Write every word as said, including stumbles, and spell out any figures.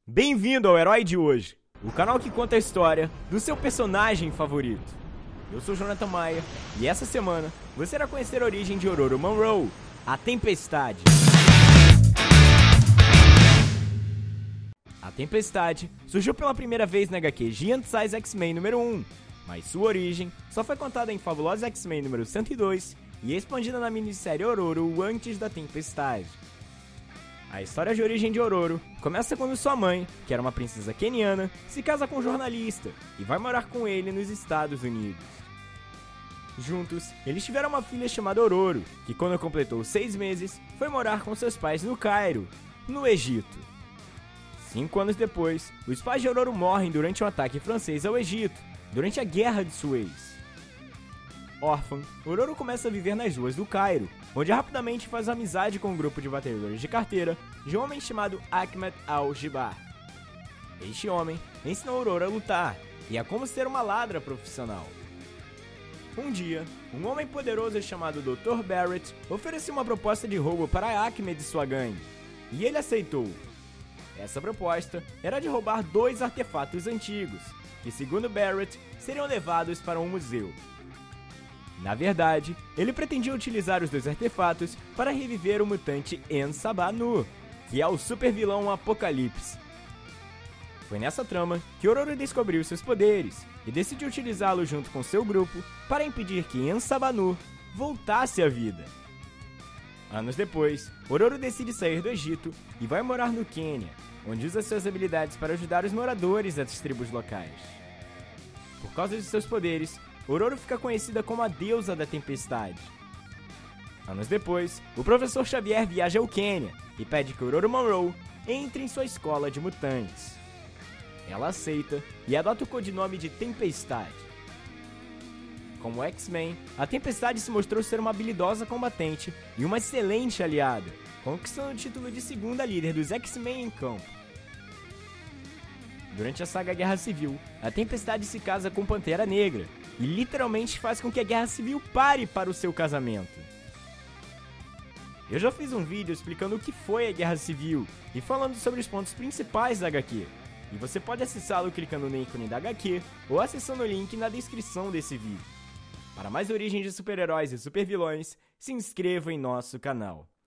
Bem-vindo ao Herói de Hoje, o canal que conta a história do seu personagem favorito. Eu sou Jonathan Maia e essa semana você irá conhecer a origem de Ororo Munroe, a Tempestade. A Tempestade surgiu pela primeira vez na agá quê Giant Size X-Men número um, mas sua origem só foi contada em Fabulosos X-Men número cento e dois e expandida na minissérie Ororo antes da Tempestade. A história de origem de Ororo começa quando sua mãe, que era uma princesa queniana, se casa com um jornalista e vai morar com ele nos Estados Unidos. Juntos, eles tiveram uma filha chamada Ororo, que quando completou seis meses, foi morar com seus pais no Cairo, no Egito. Cinco anos depois, os pais de Ororo morrem durante um ataque francês ao Egito, durante a Guerra de Suez. Órfã, Ororo começa a viver nas ruas do Cairo, onde rapidamente faz amizade com um grupo de batedores de carteira de um homem chamado Ahmed Al-Jibar. Este homem ensinou Ororo a lutar e a como ser uma ladra profissional. Um dia, um homem poderoso chamado doutor Barrett ofereceu uma proposta de roubo para Ahmed e sua gangue, e ele aceitou. Essa proposta era de roubar dois artefatos antigos, que segundo Barrett, seriam levados para um museu. Na verdade, ele pretendia utilizar os dois artefatos para reviver o mutante En-Sabah-Nur, que é o super vilão Apocalipse. Foi nessa trama que Ororo descobriu seus poderes e decidiu utilizá-los junto com seu grupo para impedir que En-Sabah-Nur voltasse à vida. Anos depois, Ororo decide sair do Egito e vai morar no Quênia, onde usa suas habilidades para ajudar os moradores das tribos locais. Por causa de seus poderes, Ororo fica conhecida como a deusa da tempestade. Anos depois, o professor Xavier viaja ao Quênia e pede que Ororo Munroe entre em sua escola de mutantes. Ela aceita e adota o codinome de Tempestade. Como X-Men, a Tempestade se mostrou ser uma habilidosa combatente e uma excelente aliada, conquistando o título de segunda líder dos X-Men em campo. Durante a saga Guerra Civil, a Tempestade se casa com Pantera Negra e literalmente faz com que a Guerra Civil pare para o seu casamento. Eu já fiz um vídeo explicando o que foi a Guerra Civil e falando sobre os pontos principais da agá quê, e você pode acessá-lo clicando no ícone da agá quê ou acessando o link na descrição desse vídeo. Para mais origens de super-heróis e super-vilões, se inscreva em nosso canal.